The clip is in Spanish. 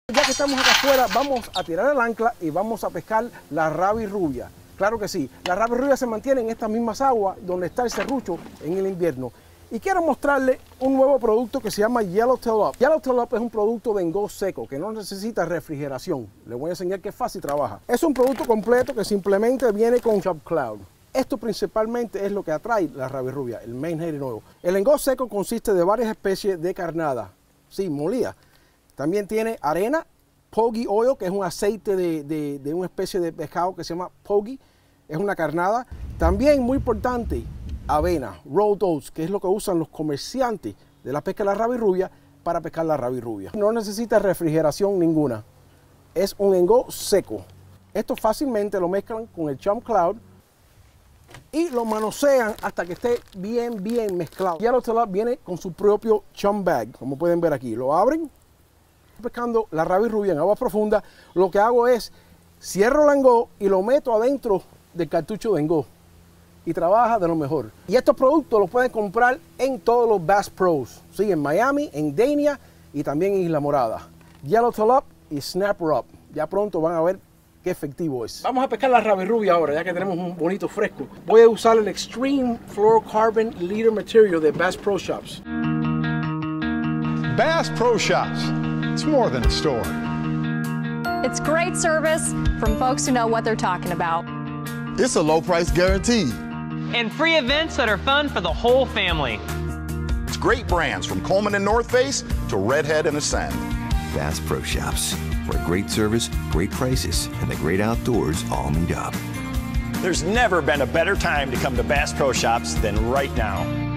Ya que estamos acá afuera, vamos a tirar el ancla y vamos a pescar la rabirrubia. Claro que sí, la rabirrubia se mantiene en estas mismas aguas donde está el serrucho en el invierno. Y quiero mostrarle un nuevo producto que se llama Yellowtail Up. Yellowtail Up es un producto de engos seco que no necesita refrigeración. Le voy a enseñar que fácil trabaja. Es un producto completo que simplemente viene con Chub Cloud. Esto principalmente es lo que atrae la rabirrubia, el menhaden oil. El engos seco consiste de varias especies de carnada, sí, molida. También tiene arena, pogie oil, que es un aceite de una especie de pescado que se llama pogie, es una carnada. También, muy importante, avena, rolled oats, que es lo que usan los comerciantes de la pesca de la rabirrubia para pescar la rabirrubia. No necesita refrigeración ninguna, es un engos seco. Esto fácilmente lo mezclan con el Chub Cloud y lo manosean hasta que esté bien mezclado. Yellowtail Up viene con su propio chum bag, como pueden ver aquí. Lo abren. Pescando la rabirrubia en agua profunda, lo que hago es cierro el engos y lo meto adentro del cartucho de engos y trabaja de lo mejor. Y estos productos los pueden comprar en todos los Bass Pros, ¿sí? En Miami, en Dania y también en Isla Morada. Yellowtail Up y Snapper Up. Ya pronto van a ver qué efectivo es. Vamos a pescar la rabirrubia ahora, ya que tenemos un bonito fresco. Voy a usar el Extreme Fluorocarbon Leader Material de Bass Pro Shops. Bass Pro Shops. It's more than a store. It's great service from folks who know what they're talking about. It's a low price guaranteed. And free events that are fun for the whole family. It's great brands from Coleman and North Face to Redhead and Ascend. Bass Pro Shops, where great service, great prices, and the great outdoors all meet up. There's never been a better time to come to Bass Pro Shops than right now.